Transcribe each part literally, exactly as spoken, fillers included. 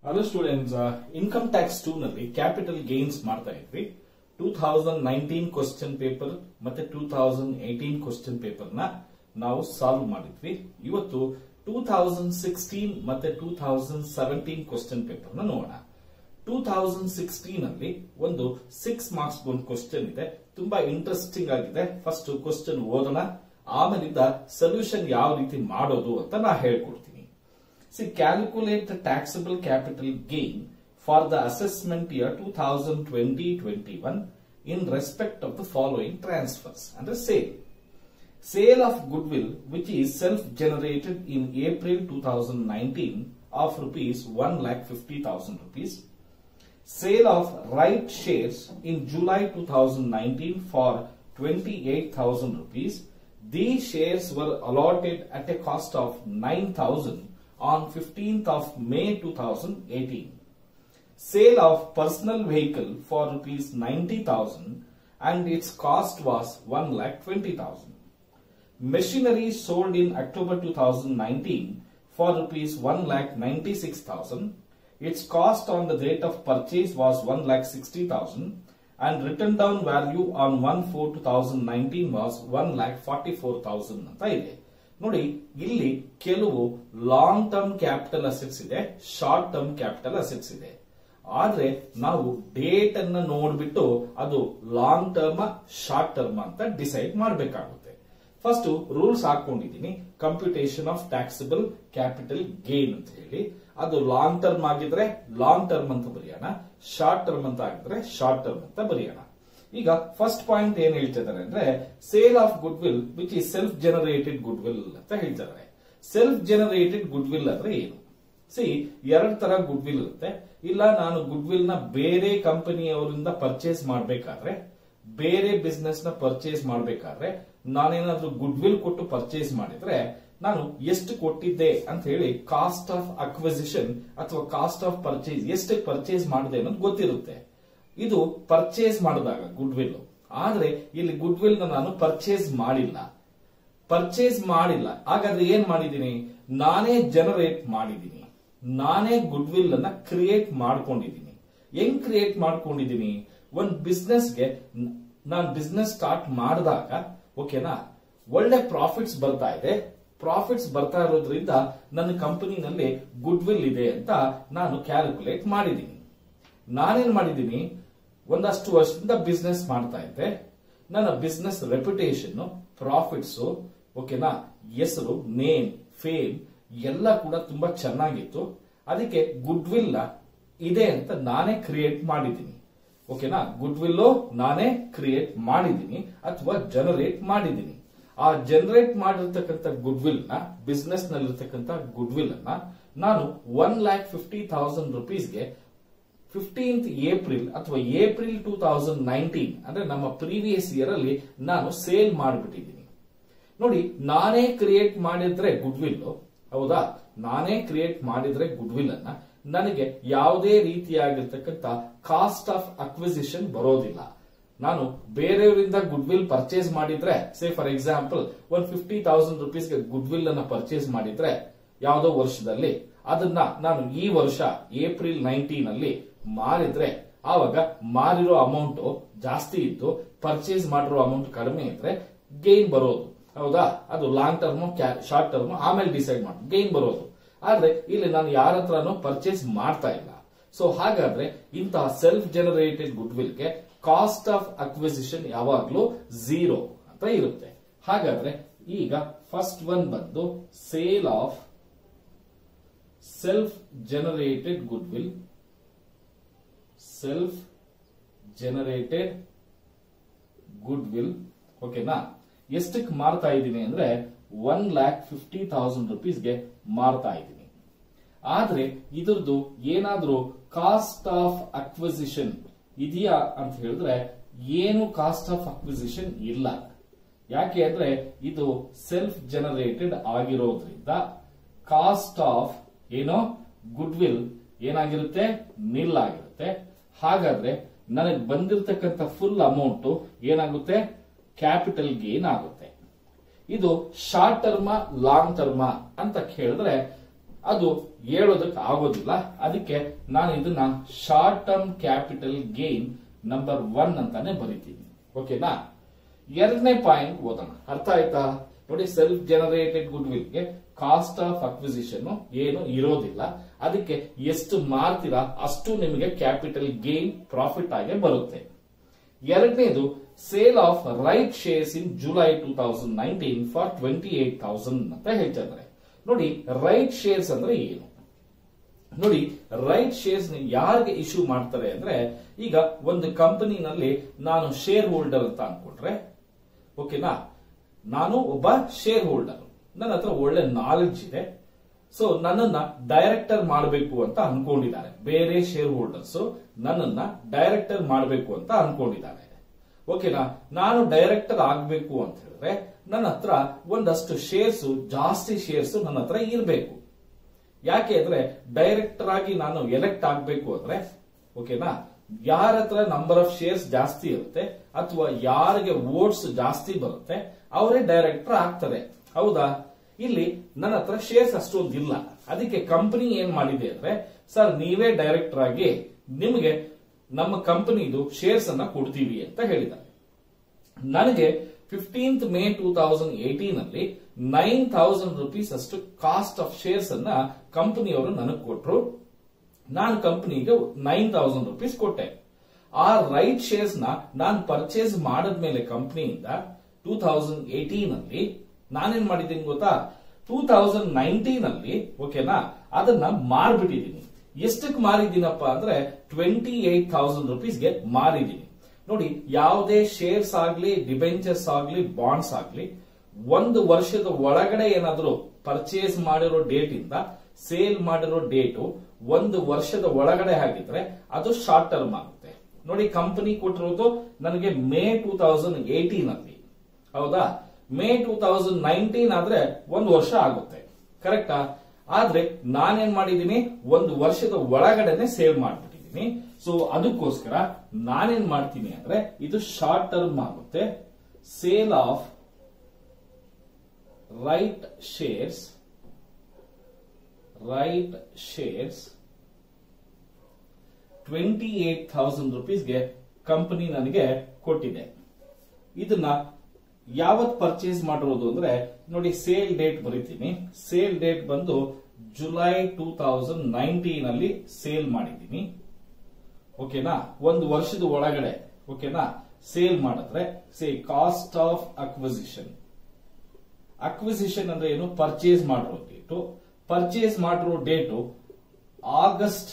Hello students, income tax two ನಲ್ಲಿ capital gains ಮಾಡ್ತಾ ಇದ್ವಿ. Two thousand nineteen question paper ಮತ್ತೆ two thousand eighteen question paper ನ ನಾವು ಸಾಲ್ವ್ ಮಾಡಿದ್ವಿ. ಇವತ್ತು ಟೂ ತೌಸಂಡ್ ಸಿಕ್ಸ್ಟೀನ್ ಮತ್ತೆ two thousand seventeen question paper ನ ನೋಡೋಣ. ಟೂ ತೌಸಂಡ್ ಸಿಕ್ಸ್ಟೀನ್ ಅಲ್ಲಿ ಒಂದು ಸಿಕ್ಸ್ ಮಾರ್ಕ್ಸ್ ಒಂದು ಕ್ವಶನ್ ಇದೆ, ತುಂಬಾ ಇಂಟ್ರೆಸ್ಟಿಂಗ್ ಆಗಿದೆ. ಫಸ್ಟ್ ಕ್ವಶನ್ ಓದೋಣ, ಆಮೇಲಿಂದ ಸೊಲ್ಯೂಷನ್ ಯಾವ ರೀತಿ ಮಾಡೋದು ಅಂತ ನಾ ಹೇಳ್ಕೊಡ್ತೀನಿ. See, calculate the taxable capital gain for the assessment year twenty twenty to twenty-one in respect of the following transfers. Under sale. Sale of goodwill which is self-generated in April twenty nineteen of rupees one lakh fifty thousand rupees. Sale of right shares in July twenty nineteen for twenty-eight thousand rupees. These shares were allotted at a cost of nine thousand on fifteenth of May twenty eighteen. Sale of personal vehicle for rupees ninety thousand and its cost was one lakh twenty thousand. Machinery sold in October twenty nineteen for rupees one lakh ninety-six thousand. Its cost on the date of purchase was one lakh sixty thousand and written down value on one four twenty nineteen was one lakh forty-four thousand ಅಂತ ಇದೆ. ನೋಡಿ, ಇಲ್ಲಿ ಕೆಲವು long term capital assets ಇದೆ, short term capital assets ಇದೆ. ಆದ್ರೆ ನಾವು date ಅನ್ನ ನೋಡ್ಬಿಟ್ಟು ಅದು ಲಾಂಗ್ ಟರ್ಮ್ ಶಾರ್ಟ್ ಟರ್ಮ್ ಅಂತ ಡಿಸೈಡ್ ಮಾಡಬೇಕಾಗುತ್ತೆ. ಫಸ್ಟ್ ರೂಲ್ಸ್ ಹಾಕೊಂಡಿದ್ದೀನಿ, computation of taxable capital gain ಅಂತ ಹೇಳಿ. ಅದು ಲಾಂಗ್ ಟರ್ಮ್ ಆಗಿದ್ರೆ ಲಾಂಗ್ ಟರ್ಮ್ ಅಂತ ಬರೆಯೋಣ, ಶಾರ್ಟ್ ಟರ್ಮ್ ಅಂತ ಆಗಿದ್ರೆ ಶಾರ್ಟ್ ಟರ್ಮ್ ಅಂತ ಬರೆಯೋಣ. ಈಗ ಫಸ್ಟ್ ಪಾಯಿಂಟ್ ಏನ್ ಹೇಳ್ತಿದ್ದಾರೆ ಅಂದ್ರೆ, sale of goodwill which is self generated goodwill ಅಂತ ಹೇಳ್ತಿದ್ದಾರೆ. ಸೆಲ್ಫ್ ಜನರೇಟೆಡ್ ಗುಡ್ ವಿಲ್ ಅಂದ್ರೆ ಏನು? ಸಿ, ಎರಡ್ ತರ ಗುಡ್ ವಿಲ್ ಇರುತ್ತೆ. ಇಲ್ಲ, ನಾನು ಗುಡ್ ವಿಲ್ ನ ಬೇರೆ ಕಂಪನಿಯವರಿಂದ ಪರ್ಚೇಸ್ ಮಾಡಬೇಕಾದ್ರೆ, ಬೇರೆ ಬಿಸ್ನೆಸ್ ನ ಪರ್ಚೇಸ್ ಮಾಡಬೇಕಾದ್ರೆ ನಾನೇನಾದ್ರೂ ಗುಡ್ ವಿಲ್ ಕೊಟ್ಟು ಪರ್ಚೇಸ್ ಮಾಡಿದ್ರೆ ನಾನು ಎಷ್ಟು ಕೊಟ್ಟಿದ್ದೆ ಅಂತ ಹೇಳಿ ಕಾಸ್ಟ್ ಆಫ್ ಅಕ್ವಿಸಿಷನ್ ಅಥವಾ ಕಾಸ್ಟ್ ಆಫ್ ಪರ್ಚೇಸ್ ಎಷ್ಟು ಪರ್ಚೇಸ್ ಮಾಡಿದೆ ಅನ್ನೋದು ಗೊತ್ತಿರುತ್ತೆ. ಇದು ಪರ್ಚೇಸ್ ಮಾಡಿದಾಗ ಗುಡ್ ವಿಲ್. ಆದ್ರೆ ಇಲ್ಲಿ ಗುಡ್ ವಿಲ್ ನಾನು ಪರ್ಚೇಸ್ ಮಾಡಿಲ್ಲ, ಪರ್ಚೇಸ್ ಮಾಡಿಲ್ಲ. ಹಾಗಾದ್ರೆ ಏನ್ ಮಾಡಿದೀನಿ? ನಾನೇ ಜನರೇಟ್ ಮಾಡಿದೀನಿ, ನಾನೇ ಗುಡ್ ವಿಲ್ ಅನ್ನ ಕ್ರಿಯೇಟ್ ಮಾಡ್ಕೊಂಡಿದ್ದೀನಿ. ಹೆಂಗ್ ಕ್ರಿಯೇಟ್ ಮಾಡ್ಕೊಂಡಿದ್ದೀನಿ? ಒಂದ್ ಬಿಸ್ನೆಸ್ಗೆ ನಾನು ಬಿಸ್ನೆಸ್ ಸ್ಟಾರ್ಟ್ ಮಾಡಿದಾಗ, ಓಕೆನಾ, ಒಳ್ಳೆ ಪ್ರಾಫಿಟ್ಸ್ ಬರ್ತಾ ಇದೆ. ಪ್ರಾಫಿಟ್ಸ್ ಬರ್ತಾ ಇರೋದ್ರಿಂದ ನನ್ನ ಕಂಪನಿನಲ್ಲಿ ಗುಡ್ ವಿಲ್ ಇದೆ ಅಂತ ನಾನು ಕ್ಯಾಲ್ಕುಲೇಟ್ ಮಾಡಿದ್ದೀನಿ. ನಾನೇನ್ ಮಾಡಿದ್ದೀನಿ? ಒಂದಷ್ಟು ವರ್ಷದಿಂದ ಬಿಸ್ನೆಸ್ ಮಾಡ್ತಾ ಇದ್ದೆ. ನನ್ನ ಬಿಸ್ನೆಸ್ ರೆಪ್ಯುಟೇಷನ್, ಪ್ರಾಫಿಟ್ಸ್, ಓಕೆನಾ, ಹೆಸರು, ನೇಮ್, ಫೇಮ್ ಎಲ್ಲ ಕೂಡ ತುಂಬಾ ಚೆನ್ನಾಗಿತ್ತು. ಅದಕ್ಕೆ ಗುಡ್ ವಿಲ್ ಇದೆ ಅಂತ ನಾನೇ ಕ್ರಿಯೇಟ್ ಮಾಡಿದ್ದೀನಿ. ಓಕೆನಾ, ಗುಡ್ ವಿಲ್ ನಾನೇ ಕ್ರಿಯೇಟ್ ಮಾಡಿದ್ದೀನಿ ಅಥವಾ ಜನರೇಟ್ ಮಾಡಿದ್ದೀನಿ. ಆ ಜನರೇಟ್ ಮಾಡಿರ್ತಕ್ಕಂಥ ಗುಡ್ ವಿಲ್ ನ, ಬಿಸ್ನೆಸ್ ನಲ್ಲಿರ್ತಕ್ಕಂಥ ಗುಡ್ ವಿಲ್ ಅನ್ನ ನಾನು ಒನ್ ಲ್ಯಾಕ್ ಫಿಫ್ಟಿ ಥೌಸಂಡ್ ರುಪೀಸ್ಗೆ ಫಿಫ್ಟೀನ್ತ್ ಏಪ್ರಿಲ್ ಅಥವಾ ಏಪ್ರಿಲ್ ಟೂ ತೌಸಂಡ್ ನೈನ್ಟೀನ್ ಅಂದ್ರೆ ನಮ್ಮ ಪ್ರೀವಿಯಸ್ ಇಯರ್ ಅಲ್ಲಿ ನಾನು ಸೇಲ್ ಮಾಡಿಬಿಟ್ಟಿದ್ದೀನಿ. ನೋಡಿ, ನಾನೇ ಕ್ರಿಯೇಟ್ ಮಾಡಿದ್ರೆ ಗುಡ್ ವಿಲ್, ಹೌದಾ, ನಾನೇ ಕ್ರಿಯೇಟ್ ಮಾಡಿದ್ರೆ ಗುಡ್ ವಿಲ್ ಅನ್ನ ನನಗೆ ಯಾವುದೇ ರೀತಿಯಾಗಿರ್ತಕ್ಕಂಥ ಕಾಸ್ಟ್ ಆಫ್ ಅಕ್ವಿಸಿಷನ್ ಬರೋದಿಲ್ಲ. ನಾನು ಬೇರೆಯವರಿಂದ ಗುಡ್ ವಿಲ್ ಪರ್ಚೇಸ್ ಮಾಡಿದ್ರೆ, say for example one fifty thousand ರುಪೀಸ್ಗೆ ಗುಡ್ ವಿಲ್ ಅನ್ನ ಪರ್ಚೇಸ್ ಮಾಡಿದ್ರೆ ಯಾವುದೋ ವರ್ಷದಲ್ಲಿ, ಅದನ್ನ ನಾನು ಈ ವರ್ಷ ಏಪ್ರಿಲ್ ನೈನ್ಟೀನ್ ಅಲ್ಲಿ ಮಾರಿದ್ರೆ ಆವಾಗ ಮಾರಿರೋ ಅಮೌಂಟ್ ಜಾಸ್ತಿ ಇದ್ದು ಪರ್ಚೇಸ್ ಮಾಡಿರೋ ಅಮೌಂಟ್ ಕಡಿಮೆ ಇದ್ರೆ ಗೇನ್ ಬರೋದು, ಹೌದಾ. ಅದು ಲಾಂಗ್ ಟರ್ಮ್ ಶಾರ್ಟ್ ಟರ್ಮ್ ಆಮೇಲೆ ಡಿಸೈಡ್ ಮಾಡಿ ಗೇನ್ ಬರೋದು. ಆದ್ರೆ ಇಲ್ಲಿ ನಾನು ಯಾರ ಹತ್ರನೂ ಪರ್ಚೇಸ್ ಮಾಡ್ತಾ ಇಲ್ಲ. ಸೊ ಹಾಗಾದ್ರೆ ಇಂತಹ ಸೆಲ್ಫ್ ಜನರೇಟೆಡ್ ಗುಡ್ ವಿಲ್ಗೆ ಕಾಸ್ಟ್ ಆಫ್ ಅಕ್ವಿಸಿಷನ್ ಯಾವಾಗ್ಲೂ ಝೀರೋ ಅಂತ ಇರುತ್ತೆ. ಹಾಗಾದ್ರೆ ಈಗ ಫಸ್ಟ್ ಒನ್ ಬಂದು sale of self generated goodwill. Self generated goodwill, ಓಕೆನಾ, ಎಷ್ಟಕ್ಕೆ ಮಾರ್ತಾ ಇದ್ದೀನಿ ಅಂದ್ರೆ ಒನ್ ಲ್ಯಾಕ್ ಫಿಫ್ಟಿ ಥೌಸಂಡ್ ರುಪೀಸ್ಗೆ ಮಾರ್ತಾ ಇದ್ದೀನಿ. ಆದ್ರೆ ಇದ್ರದ್ದು ಏನಾದ್ರೂ ಕಾಸ್ಟ್ ಆಫ್ ಅಕ್ವಿಸಿಷನ್ ಇದೆಯಾ ಅಂತ ಹೇಳಿದ್ರೆ ಏನು ಕಾಸ್ಟ್ ಆಫ್ ಅಕ್ವಿಸಿಷನ್ ಇಲ್ಲ. ಯಾಕೆ ಅಂದ್ರೆ ಇದು ಸೆಲ್ಫ್ ಜನರೇಟೆಡ್ ಆಗಿರೋದ್ರಿಂದ ಕಾಸ್ಟ್ ಆಫ್ ಏನೋ ಗುಡ್ ವಿಲ್ ಏನಾಗಿರುತ್ತೆ? ನಿಲ್ ಆಗಿರುತ್ತೆ. ಹಾಗಾದ್ರೆ ನನಗೆ ಬಂದಿರತಕ್ಕಂಥ ಫುಲ್ ಅಮೌಂಟ್ ಏನಾಗುತ್ತೆ? ಕ್ಯಾಪಿಟಲ್ ಗೇನ್ ಆಗುತ್ತೆ. ಇದು ಶಾರ್ಟ್ ಟರ್ಮ ಲಾಂಗ್ ಟರ್ಮ ಅಂತ ಕೇಳಿದ್ರೆ ಅದು ಹೇಳೋದಕ್ಕೆ ಆಗೋದಿಲ್ಲ. ಅದಕ್ಕೆ ನಾನು ಇದನ್ನ short term capital gain number one ಅಂತಾನೆ ಬರೀತೀನಿ. ಓಕೆನಾ? ಎರಡನೇ ಪಾಯಿಂಟ್ ಓದೋಣ. ಅರ್ಥ ಆಯ್ತಾ? ನೋಡಿ, ಸೆಲ್ಫ್ ಜನರೇಟೆಡ್ ಗುಡ್ ವಿಲ್ ಗೆ ಕಾಸ್ಟ್ ಆಫ್ ಅಕ್ವಿಸಿಷನ್ ಏನು ಇರೋದಿಲ್ಲ. ಅದಕ್ಕೆ ಎಷ್ಟು ಮಾರ್ತೀರಾ ಅಷ್ಟು ನಿಮಗೆ ಕ್ಯಾಪಿಟಲ್ ಗೇನ್ ಪ್ರಾಫಿಟ್ ಆಗಿ ಬರುತ್ತೆ. ಎರಡನೇದು sale of right shares in July two thousand nineteen for twenty eight thousand ಅಂತ ಹೇಳ್ತಿದ್ದಾರೆ. ನೋಡಿ, ರೈಟ್ ಶೇರ್ಸ್ ಅಂದ್ರೆ ಏನು? ನೋಡಿ, ರೈಟ್ ಶೇರ್ಸ್ ಯಾರಿಗೆ ಇಶ್ಯೂ ಮಾಡ್ತಾರೆ ಅಂದ್ರೆ, ಈಗ ಒಂದು ಕಂಪನಿನಲ್ಲಿ ನಾನು ಶೇರ್ ಹೋಲ್ಡರ್ ಅಂತ ಅನ್ಕೊಂಡ್ರೆ, ಓಕೆನಾ, ನಾನು ಒಬ್ಬ ಶೇರ್ ಹೋಲ್ಡರ್, ನನ್ನ ಹತ್ರ ಒಳ್ಳೆ ನಾಲೆಡ್ಜ್ ಇದೆ. ಸೊ ನನ್ನನ್ನ ಡೈರೆಕ್ಟರ್ ಮಾಡಬೇಕು ಅಂತ ಅನ್ಕೊಂಡಿದ್ದಾರೆ. ಬೇರೆ ಶೇರ್ ಹೋಲ್ಡರ್ಸ್ ನನ್ನನ್ನ ಡೈರೆಕ್ಟರ್ ಮಾಡಬೇಕು ಅಂತ ಅನ್ಕೊಂಡಿದ್ದಾರೆ. ಓಕೆನಾ? ನಾನು ಡೈರೆಕ್ಟರ್ ಆಗ್ಬೇಕು ಅಂತ ಹೇಳಿದ್ರೆ ನನ್ನ ಹತ್ರ ಒಂದಷ್ಟು ಶೇರ್ಸ್, ಜಾಸ್ತಿ ಶೇರ್ಸ್ ನನ್ನ ಹತ್ರ ಇರಬೇಕು. ಯಾಕೆ ಅಂದ್ರೆ ಡೈರೆಕ್ಟರ್ ಆಗಿ ನಾನು ಎಲೆಕ್ಟ್ ಆಗ್ಬೇಕು ಅಂದ್ರೆ, ಓಕೆನಾ, ಯಾರ ಹತ್ರ ನಂಬರ್ ಆಫ್ ಶೇರ್ಸ್ ಜಾಸ್ತಿ ಇರುತ್ತೆ ಅಥವಾ ಯಾರಿಗೆ ವೋಟ್ಸ್ ಜಾಸ್ತಿ ಬರುತ್ತೆ ಅವರೇ ಡೈರೆಕ್ಟರ್ ಆಗ್ತಾರೆ. ಹೌದಾ? ಇಲ್ಲಿ ನನ್ನ ಹತ್ರ ಶೇರ್ಸ್ ಅಷ್ಟೊಂದು ಇಲ್ಲ. ಅದಕ್ಕೆ ಕಂಪನಿ ಏನ್ ಮಾಡಿದೆ ಅಂದ್ರೆ, ಸರ್ ನೀವೇ ಡೈರೆಕ್ಟರ್ ಆಗಿ ನಿಮಗೆ ನಮ್ಮ ಕಂಪನಿದು ಶೇರ್ಸ್ ಅನ್ನ ಕೊಡ್ತೀವಿ ಅಂತ ಹೇಳಿದ್ದಾರೆ. ನನಗೆ fifteenth May two thousand eighteen ಅಲ್ಲಿ ನೈನ್ ಥೌಸಂಡ್ ರುಪೀಸ್ ಅಷ್ಟು ಕಾಸ್ಟ್ ಆಫ್ ಶೇರ್ಸ್ ಅನ್ನ ಕಂಪನಿಯವರು ನನಗೆ ಕೊಟ್ಟರು. ನಾನು ಕಂಪನಿಗೆ ನೈನ್ ಥೌಸಂಡ್ ರುಪೀಸ್ ಕೊಟ್ಟೆ. ಆ ರೈಟ್ ಶೇರ್ಸ್ ನ ನಾನು ಪರ್ಚೇಸ್ ಮಾಡಿದ್ಮೇಲೆ ಕಂಪನಿಯಿಂದ ಟೂ ತೌಸಂಡ್ ಏಟೀನ್ ಅಲ್ಲಿ ನಾನೇನ್ ಮಾಡಿದ್ದೀನಿ ಗೊತ್ತಾ? ಟೂ ತೌಸಂಡ್ ನೈನ್ಟೀನ್ ಅಲ್ಲಿ, ಓಕೆನಾ, ಅದನ್ನ ಮಾರ್ಬಿಟ್ಟಿದ್ದೀನಿ. ಎಷ್ಟಕ್ಕೆ ಮಾರಿದ್ದೀನಪ್ಪ ಅಂದ್ರೆ ಟ್ವೆಂಟಿ ಏಟ್ ಥೌಸಂಡ್ ರುಪೀಸ್ಗೆ ಮಾರಿದ್ದೀನಿ. ನೋಡಿ, ಯಾವುದೇ ಶೇರ್ಸ್ ಆಗ್ಲಿ, ಡಿಬೆಂಚರ್ಸ್ ಆಗ್ಲಿ, ಬಾಂಡ್ಸ್ ಆಗ್ಲಿ, ಒಂದು ವರ್ಷದ ಒಳಗಡೆ ಏನಾದ್ರು ಪರ್ಚೇಸ್ ಮಾಡಿರೋ ಡೇಟ್ ಇಂದ ಸೇಲ್ ಮಾಡಿರೋ ಡೇಟು ಒಂದು ವರ್ಷದ ಒಳಗಡೆ ಆಗಿದ್ರೆ ಅದು ಶಾರ್ಟ್ ಟರ್ಮ್ ಆಗುತ್ತೆ. ನೋಡಿ, ಕಂಪನಿ ಕೊಟ್ಟಿರೋದು ನನಗೆ ಮೇ ಟೂ ತೌಸಂಡ್ ಏಟೀನ್ ಅಲ್ಲಿ, ಹೌದಾ? ಮೇ ಟೂ ತೌಸಂಡ್ ನೈನ್ಟೀನ್ ಆದ್ರೆ ಒಂದು ವರ್ಷ ಆಗುತ್ತೆ, ಕರೆಕ್ಟಾ? ಆದ್ರೆ ನಾನೇನ್ ಮಾಡಿದೀನಿ, ಒಂದು ವರ್ಷದ ಒಳಗಡೆನೆ ಸೇಲ್ ಮಾಡ್ಬಿಟ್ಟಿದೀನಿ. ಸೊ ಅದಕ್ಕೋಸ್ಕರ ನಾನೇನ್ ಮಾಡ್ತೀನಿ ಅಂದ್ರೆ ಇದು ಶಾರ್ಟ್ ಟರ್ಮ್ ಆಗುತ್ತೆ. Sale of right shares right shares twenty eight thousand ರುಪೀಸ್ಗೆ ಕಂಪನಿ ನನಗೆ ಕೊಟ್ಟಿದೆ. ಇದನ್ನ ಯಾವತ್ ಪರ್ಚೇಸ್ ಮಾಡಿರೋದು ಅಂದ್ರೆ, ನೋಡಿ, ಸೇಲ್ ಡೇಟ್ ಬರೀತೀನಿ. ಸೇಲ್ ಡೇಟ್ ಬಂದು ಜುಲೈ ಟೂ ತೌಸಂಡ್ ನೈನ್ಟೀನ್ ಅಲ್ಲಿ ಸೇಲ್ ಮಾಡಿದ್ದೀನಿ. ಓಕೆನಾ? ಒಂದು ವರ್ಷದ ಒಳಗಡೆ, ಓಕೆನಾ, ಸೇಲ್ ಮಾಡಿದ್ರೆ say cost of acquisition. Acquisition ಅಂದ್ರೆ ಏನು? ಪರ್ಚೇಸ್ ಮಾಡಿರೋ ಡೇಟು. ಪರ್ಚೇಸ್ ಮಾಡಿರೋ date August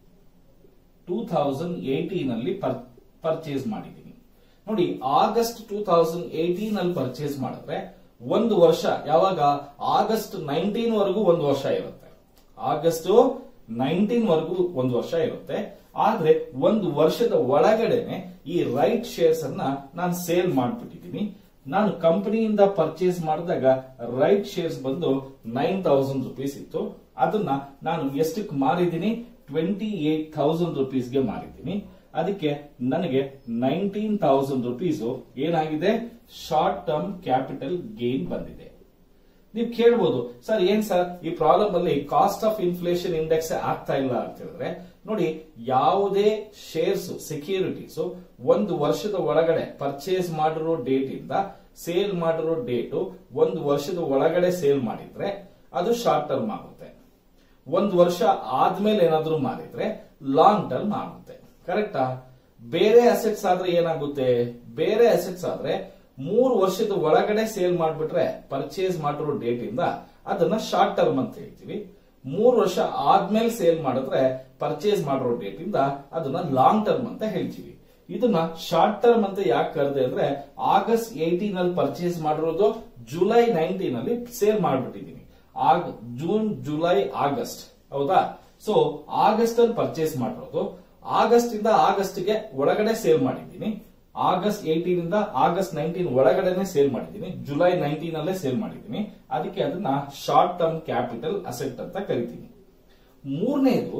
two thousand eighteen ಅಲ್ಲಿ ಪರ್ಚೇಸ್ ಮಾಡಿದ್ದೀನಿ. ನೋಡಿ, ಆಗಸ್ಟ್ ಟೂ ತೌಸಂಡ್ ಏಟೀನ್ ಅಲ್ಲಿ ಪರ್ಚೇಸ್ ಮಾಡಿದ್ರೆ ಒಂದು ವರ್ಷ, ಯಾವಾಗ? ಆಗಸ್ಟ್ ನೈನ್ಟೀನ್ ವರೆಗೂ ಒಂದು ವರ್ಷ ಇರುತ್ತೆ. ಆಗಸ್ಟ್ ನೈನ್ಟೀನ್ ವರೆಗೂ ಒಂದು ವರ್ಷ ಇರುತ್ತೆ. ಆದ್ರೆ ಒಂದು ವರ್ಷದ ಒಳಗಡೆನೆ ಈ ರೈಟ್ ಶೇರ್ಸ್ ಅನ್ನ ನಾನು ಸೇಲ್ ಮಾಡ್ಬಿಟ್ಟಿದ್ದೀನಿ. ನಾನು ಕಂಪನಿಯಿಂದ ಪರ್ಚೇಸ್ ಮಾಡಿದಾಗ ರೈಟ್ ಶೇರ್ಸ್ ಬಂದು ನೈನ್ ತೌಸಂಡ್ ರುಪೀಸ್ ಇತ್ತು. ಅದನ್ನ ನಾನು ಎಷ್ಟಕ್ಕೆ ಮಾರಿದ್ದೀನಿ? ಟ್ವೆಂಟಿ ಏಟ್ ಥೌಸಂಡ್ ರುಪೀಸ್ಗೆ ಮಾರಿದ್ದೀನಿ. ಅದಕ್ಕೆ ನನಗೆ ನೈನ್ಟೀನ್ ಥೌಸಂಡ್ ರುಪೀಸ್ ಏನಾಗಿದೆ? ಶಾರ್ಟ್ ಟರ್ಮ್ ಕ್ಯಾಪಿಟಲ್ ಗೇನ್ ಬಂದಿದೆ. ನೀವು ಕೇಳಬಹುದು, ಸರ್ ಏನ್ ಸರ್ ಈ ಪ್ರಾಬ್ಲಮ್ ಅಲ್ಲಿ ಕಾಸ್ಟ್ ಆಫ್ ಇನ್ಫ್ಲೇಷನ್ ಇಂಡೆಕ್ಸ್ ಆಗ್ತಾ ಇಲ್ಲ ಅಂತ ಹೇಳಿದ್ರೆ, ನೋಡಿ, ಯಾವುದೇ ಶೇರ್ಸ್, ಸೆಕ್ಯೂರಿಟೀಸ್ ಒಂದು ವರ್ಷದ ಒಳಗಡೆ ಪರ್ಚೇಸ್ ಮಾಡಿರೋ ಡೇಟ್ ಇಂದ ಸೇಲ್ ಮಾಡಿರೋ ಡೇಟು ಒಂದು ವರ್ಷದ ಒಳಗಡೆ ಸೇಲ್ ಮಾಡಿದ್ರೆ ಅದು ಶಾರ್ಟ್ ಟರ್ಮ್ ಆಗುತ್ತೆ. ಒಂದು ವರ್ಷ ಆದ್ಮೇಲೆ ಏನಾದ್ರೂ ಮಾರಿದ್ರೆ ಲಾಂಗ್ ಟರ್ಮ್ ಆಗುತ್ತೆ, ಕರೆಕ್ಟಾ? ಬೇರೆ ಅಸೆಟ್ಸ್ ಆದ್ರೆ ಏನಾಗುತ್ತೆ? ಬೇರೆ ಅಸೆಟ್ಸ್ ಆದ್ರೆ ಮೂರು ವರ್ಷದ ಒಳಗಡೆ ಸೇಲ್ ಮಾಡ್ಬಿಟ್ರೆ ಪರ್ಚೇಸ್ ಮಾಡಿರೋ ಡೇಟ್ ಇಂದ ಅದನ್ನ ಶಾರ್ಟ್ ಟರ್ಮ್ ಅಂತ ಹೇಳ್ತೀವಿ. ಮೂರು ವರ್ಷ ಆದ್ಮೇಲೆ ಸೇಲ್ ಮಾಡಿದ್ರೆ ಪರ್ಚೇಸ್ ಮಾಡಿರೋ ಡೇಟ್ ಇಂದ ಅದನ್ನ ಲಾಂಗ್ ಟರ್ಮ್ ಅಂತ ಹೇಳ್ತೀವಿ. ಇದನ್ನ ಶಾರ್ಟ್ ಟರ್ಮ್ ಅಂತ ಯಾಕೆ ಕರೆದೆ ಅಂದ್ರೆ, ಆಗಸ್ಟ್ ಏಟೀನ್ ಅಲ್ಲಿ ಪರ್ಚೇಸ್ ಮಾಡಿರೋದು ಜುಲೈ ನೈನ್ಟೀನ್ ಅಲ್ಲಿ ಸೇಲ್ ಮಾಡ್ಬಿಟ್ಟಿದೀನಿ. ಆಗ ಜೂನ್, ಜುಲೈ, ಆಗಸ್ಟ್, ಹೌದಾ? ಸೊ ಆಗಸ್ಟ್ ಅಲ್ಲಿ ಪರ್ಚೇಸ್ ಮಾಡಿರೋದು, ಆಗಸ್ಟ್ ಇಂದ ಆಗಸ್ಟ್ ಗೆ ಒಳಗಡೆ ಸೇಲ್ ಮಾಡಿದ್ದೀನಿ. ಆಗಸ್ಟ್ ಏಟೀನ್ ಇಂದ ಆಗಸ್ಟ್ ನೈನ್ಟೀನ್ ಒಳಗಡೆನೆ ಸೇಲ್ ಮಾಡಿದ್ದೀನಿ. ಜುಲೈ ನೈನ್ಟೀನ್ ಅಲ್ಲೇ ಸೇಲ್ ಮಾಡಿದ್ದೀನಿ. ಅದಕ್ಕೆ ಅದನ್ನ ಶಾರ್ಟ್ ಟರ್ಮ್ ಕ್ಯಾಪಿಟಲ್ ಅಸೆಟ್ ಅಂತ ಕರಿತೀನಿ. ಮೂರನೇದು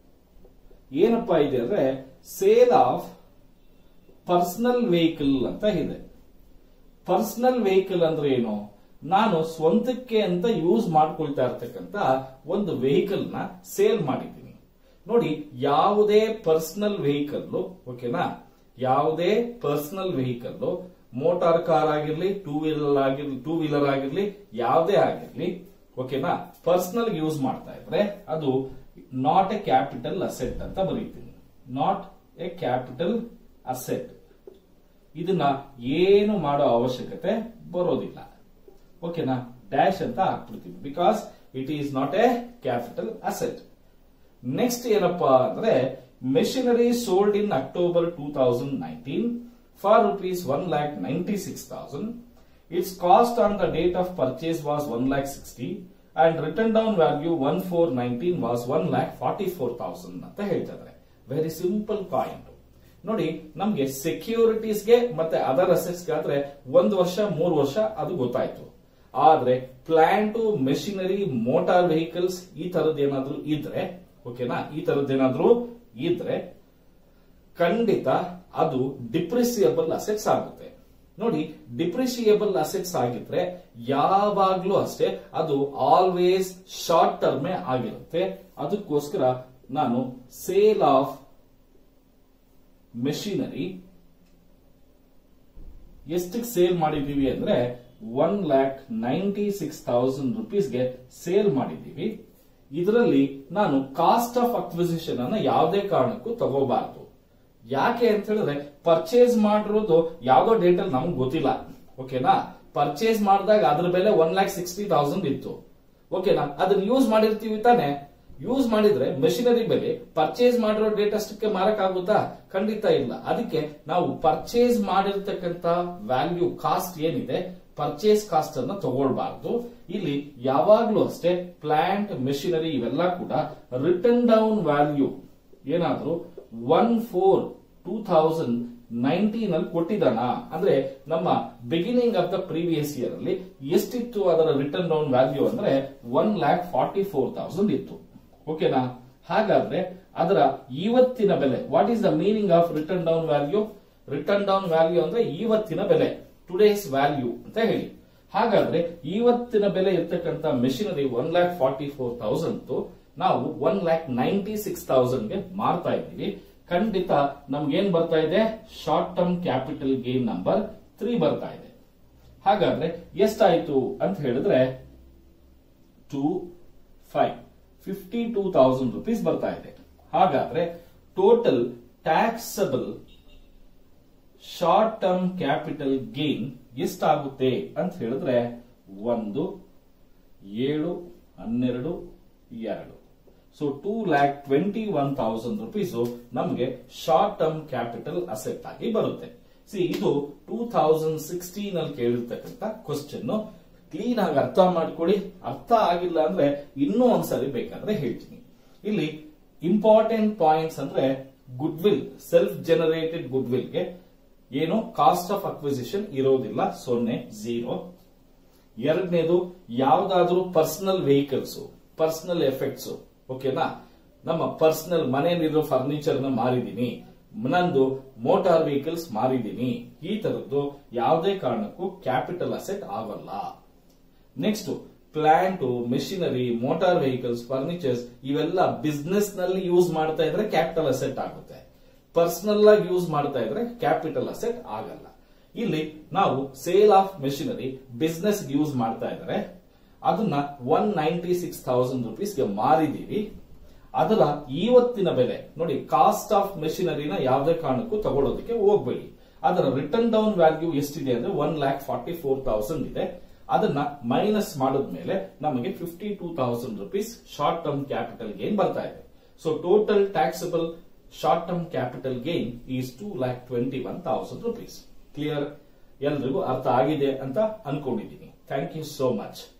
ಏನಪ್ಪಾ ಇದೆ ಅಂದ್ರೆ ಸೇಲ್ ಆಫ್ ಪರ್ಸನಲ್ ವೆಹಿಕಲ್ ಅಂತ ಇದೆ. ಪರ್ಸನಲ್ ವೆಹಿಕಲ್ ಅಂದ್ರೆ ಏನು? ನಾನು ಸ್ವಂತಕ್ಕೆ ಅಂತ ಯೂಸ್ ಮಾಡ್ಕೊಳ್ತಾ ಇರ್ತಕ್ಕಂತ ಒಂದು ವೆಹಿಕಲ್ ನ ಸೇಲ್ ಮಾಡಿದ್ದೀನಿ. ನೋಡಿ, ಯಾವುದೇ ಪರ್ಸನಲ್ ವೆಹಿಕಲ್, ಓಕೆನಾ, ಯಾವುದೇ ಪರ್ಸನಲ್ ವೆಹಿಕಲ್, ಮೋಟಾರ್ ಕಾರ್ ಆಗಿರ್ಲಿ, ಟೂ ವೀಲರ್ ಆಗಿರ್ಲಿ ಟೂ ವೀಲರ್ ಆಗಿರ್ಲಿ ಯಾವುದೇ ಆಗಿರ್ಲಿ, ಓಕೆನಾ, ಪರ್ಸನಲ್ ಯೂಸ್ ಮಾಡ್ತಾ ಇದ್ರೆ ಅದು ನಾಟ್ ಎ ಕ್ಯಾಪಿಟಲ್ ಅಸೆಟ್ ಅಂತ ಬರೀತೀನಿ. Not a capital asset. ಇದನ್ನ ಏನು ಮಾಡೋ ಅವಶ್ಯಕತೆ ಬರೋದಿಲ್ಲ. ಓಕೆನಾ, ಡ್ಯಾಶ್ ಅಂತ ಹಾಕ್ಬಿಡ್ತೀವಿ because it is not a capital asset. Next ಏನಪ್ಪಾ ಅಂದ್ರೆ machinery sold in October two thousand nineteen for rupees one lakh ninety six thousand. It's cost on the date of purchase was one lakh sixty and written down value one four nineteen was one lakh forty four thousand ಅಂತ ಹೇಳ್ತಿದ್ದಾರೆ. Very simple point. ನೋಡಿ, ನಮ್ಗೆ ಸೆಕ್ಯೂರಿಟೀಸ್ಗೆ ಮತ್ತೆ other ಅಸೆಟ್ಸ್ಗೆ ಆದ್ರೆ ಒಂದು ವರ್ಷ ಮೂರು ವರ್ಷ ಅದು ಗೊತ್ತಾಯ್ತು. ಆದ್ರೆ ಪ್ಲಾಂಟ್, ಮೆಷಿನರಿ, ಮೋಟಾರ್ ವೆಹಿಕಲ್ಸ್ ಈ ತರದ್ ಏನಾದ್ರೂ ಇದ್ರೆ, ಓಕೆನಾ, ಈ ತರದ್ದೇನಾದ್ರೂ ಇದ್ರೆ ಖಂಡಿತ ಅದು ಡಿಪ್ರಿಸಿಯಬಲ್ ಅಸೆಟ್ಸ್ ಆಗುತ್ತೆ. ನೋಡಿ, ಡಿಪ್ರಿಸಿಯಬಲ್ ಅಸೆಟ್ಸ್ ಆಗಿದ್ರೆ ಯಾವಾಗ್ಲೂ ಅಷ್ಟೇ ಅದು ಆಲ್ವೇಸ್ ಶಾರ್ಟ್ ಟರ್ಮೇ ಆಗಿರುತ್ತೆ. ಅದಕ್ಕೋಸ್ಕರ ನಾನು ಸೇಲ್ ಆಫ್ ಮೆಷಿನರಿ ಎಷ್ಟಕ್ಕೆ ಸೇಲ್ ಮಾಡಿದೀವಿ ಅಂದ್ರೆ one lakh ninety six thousand ರುಪೀಸ್ಗೆ ಸೇಲ್ ಮಾಡಿದೀವಿ. ಇದರಲ್ಲಿ ನಾನು ಕಾಸ್ಟ್ ಆಫ್ ಅಕ್ವಿಸಿಷನ್ ಅನ್ನ ಯಾವುದೇ ಕಾರಣಕ್ಕೂ ತಗೋಬಾರದು. ಯಾಕೆ ಅಂತ ಹೇಳಿದ್ರೆ ಪರ್ಚೇಸ್ ಮಾಡಿರೋದು ಯಾವ್ದೋ ಡೇಟ್ ಅಲ್ಲಿ ನಮ್ಗೆ ಗೊತ್ತಿಲ್ಲ. ಓಕೆನಾ, ಪರ್ಚೇಸ್ ಮಾಡಿದಾಗ ಅದ್ರ ಬೆಲೆ ಒನ್ ಲ್ಯಾಕ್ ಸಿಕ್ಸ್ಟಿ ತೌಸಂಡ್ ಇತ್ತು. ಓಕೆನಾ, ಅದನ್ನ ಯೂಸ್ ಮಾಡಿರ್ತೀವಿ ತಾನೆ. ಯೂಸ್ ಮಾಡಿದ್ರೆ ಮೆಷಿನರಿ ಬೆಲೆ ಪರ್ಚೇಸ್ ಮಾಡಿರೋ ಡೇಟ್ ಅಷ್ಟಕ್ಕೆ ಮಾರಕ್ಕಾಗುತ್ತಾ? ಖಂಡಿತ ಇಲ್ಲ. ಅದಕ್ಕೆ ನಾವು ಪರ್ಚೇಸ್ ಮಾಡಿರ್ತಕ್ಕಂತ ವ್ಯಾಲ್ಯೂ ಕಾಸ್ಟ್ ಏನಿದೆ, ಪರ್ಚೇಸ್ ಕಾಸ್ಟ್ ಅನ್ನ ತಗೊಳ್ಬಾರ್ದು. ಇಲ್ಲಿ ಯಾವಾಗ್ಲೂ ಅಷ್ಟೇ ಪ್ಲಾಂಟ್, ಮೆಷಿನರಿ ಇವೆಲ್ಲ ಕೂಡ ರಿಟರ್ನ್ ಡೌನ್ ವ್ಯಾಲ್ಯೂ ಏನಾದ್ರೂ one four two thousand nineteen ಅಲ್ಲಿ ಕೊಟ್ಟಿದ್ದಾನ ಅಂದ್ರೆ ನಮ್ಮ beginning of the previous year ಅಲ್ಲಿ ಎಷ್ಟಿತ್ತು ಅದರ ರಿಟರ್ನ್ ಡೌನ್ ವ್ಯಾಲ್ಯೂ ಅಂದ್ರೆ one lakh forty four thousand ಇತ್ತು. ಓಕೆನಾ, ಹಾಗಾದ್ರೆ ಅದರ ಇವತ್ತಿನ ಬೆಲೆ, what is the meaning of written down value? Written down value ಅಂದ್ರೆ ಇವತ್ತಿನ ಬೆಲೆ, ಟುಡೇಸ್ ವ್ಯಾಲ್ಯೂ ಅಂತ ಹೇಳಿ. ಹಾಗಾದ್ರೆ ಇವತ್ತಿನ ಬೆಲೆ ಇರ್ತಕ್ಕಂಥ machinery one lakh forty four thousand ನಾವು ಒನ್ ಲ್ಯಾಕ್ ನೈಂಟಿ ಸಿಕ್ಸ್ ತೌಸಂಡ್ಗೆ ಮಾರ್ತಾ ಇದ್ದೀವಿ. ಖಂಡಿತ ನಮ್ಗೇನ್ ಬರ್ತಾ ಇದೆ? Short term capital gain number three ಬರ್ತಾ ಇದೆ. ಹಾಗಾದ್ರೆ ಎಷ್ಟಾಯ್ತು ಅಂತ ಹೇಳಿದ್ರೆ two five fifty two thousand rupees ಬರ್ತಾ ಇದೆ. ಹಾಗಾದ್ರೆ total taxable short term capital gain ಎಷ್ಟಾಗುತ್ತೆ ಅಂತ ಹೇಳಿದ್ರೆ ಒಂದು ಏಳು ಹನ್ನೆರಡು ಎರಡು so two lakh twenty one thousand rupees ನಮಗೆ ಶಾರ್ಟ್ ಟರ್ಮ್ ಕ್ಯಾಪಿಟಲ್ ಅಸೆಟ್ ಆಗಿ ಬರುತ್ತೆ. ಸಿ, ಇದು ಟೂ ಥೌಸಂಡ್ ಸಿಕ್ಸ್ಟೀನ್ ಅಲ್ಲಿ ಕೇಳಿರ್ತಕ್ಕಂಥ ಕ್ವಶನ್. ಕ್ಲೀನ್ ಆಗಿ ಅರ್ಥ ಮಾಡ್ಕೊಳ್ಳಿ. ಅರ್ಥ ಆಗಿಲ್ಲ ಅಂದ್ರೆ ಇನ್ನೂ ಒಂದ್ಸರಿ ಬೇಕಾದ್ರೆ ಹೇಳ್ತೀನಿ. ಇಲ್ಲಿ ಇಂಪಾರ್ಟೆಂಟ್ ಪಾಯಿಂಟ್ಸ್ ಅಂದ್ರೆ ಗುಡ್ ವಿಲ್, ಸೆಲ್ಫ್ ಜನರೇಟೆಡ್ ಗುಡ್ ವಿಲ್ಗೆ ಏನು ಕಾಸ್ಟ್ ಆಫ್ ಅಕ್ವಿಸಿಷನ್ ಇರೋದಿಲ್ಲ, ಸೊನ್ನೆ, ಝೀರೋ. ಎರಡನೇದು ಯಾವ್ದಾದ್ರೂ ಪರ್ಸನಲ್ ವೆಹಿಕಲ್ಸ್, ಪರ್ಸನಲ್ ಎಫೆಕ್ಟ್ಸ್, ಓಕೆನಾ, ನಮ್ಮ ಪರ್ಸನಲ್ ಮನೆಯಲ್ಲಿರೋ ಫರ್ನಿಚರ್ ನ ಮಾರಿದೀನಿ, ನಂದು ಮೋಟಾರ್ ವೆಹಿಕಲ್ಸ್ ಮಾರಿದೀನಿ, ಈ ತರದ್ದು ಯಾವುದೇ ಕಾರಣಕ್ಕೂ ಕ್ಯಾಪಿಟಲ್ ಅಸೆಟ್ ಆಗಲ್ಲ. Next plant, machinery, motor vehicles, furnitures ಇವೆಲ್ಲ ಬಿಸ್ನೆಸ್ ನಲ್ಲಿ ಯೂಸ್ ಮಾಡ್ತಾ ಇದ್ರೆ ಕ್ಯಾಪಿಟಲ್ ಅಸೆಟ್ ಆಗುತ್ತೆ. ಪರ್ಸನಲ್ ಆಗಿ ಯೂಸ್ ಮಾಡ್ತಾ ಇದ್ರೆ ಕ್ಯಾಪಿಟಲ್ ಅಸೆಟ್ ಆಗಲ್ಲ. ಇಲ್ಲಿ ನಾವು sale of machinery business use ಮಾಡ್ತಾ ಇದ್ದಾರೆ, ಅದನ್ನ ಒನ್ ನೈಂಟಿ ಸಿಕ್ಸ್ ಥೌಸಂಡ್ ರುಪೀಸ್ಗೆ ಮಾರಿದೀವಿ. ಅದರ ಇವತ್ತಿನ ಬೆಲೆ ನೋಡಿ, ಕಾಸ್ಟ್ ಆಫ್ ಮೆಷಿನರಿನ ಯಾವುದೇ ಕಾರಣಕ್ಕೂ ತಗೊಳ್ಳೋದಕ್ಕೆ ಹೋಗ್ಬೇಡಿ. ಅದರ ರಿಟರ್ನ್ ಡೌನ್ ವ್ಯಾಲ್ಯೂ ಎಷ್ಟಿದೆ ಅಂದ್ರೆ one lakh forty four thousand ಇದೆ. ಅದನ್ನ ಮೈನಸ್ ಮಾಡಿದ್ಮೇಲೆ ನಮಗೆ fifty two thousand rupees short term capital gain ಬರ್ತಾ ಇದೆ. So total taxable short term capital gain is two lakh twenty one thousand rupees. Clear? ಎಲ್ರಿಗೂ ಅರ್ಥ ಆಗಿದೆ ಅಂತ ಅನ್ಕೊಂಡಿದ್ದೀನಿ. Thank you so much.